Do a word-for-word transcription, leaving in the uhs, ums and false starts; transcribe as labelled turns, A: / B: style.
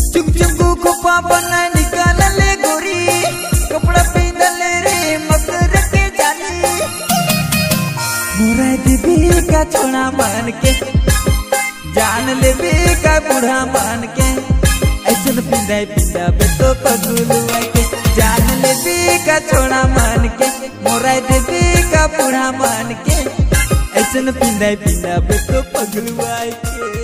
A: चुक चुक खोपा बना निकाल ले गोरी, कपड़ा पहन रे मकर के जाली। मोरा देवी का छोड़ा मान के, जान ले बे का बूढ़ा मान के, ऐसे न पिंदा पिंदा बे तो पगलुआ के। जान ले बे का छोड़ा मान के, मोरा देवी का बूढ़ा मान के, ऐसे न पिंदा पिंदा बे तो पगलुआ के।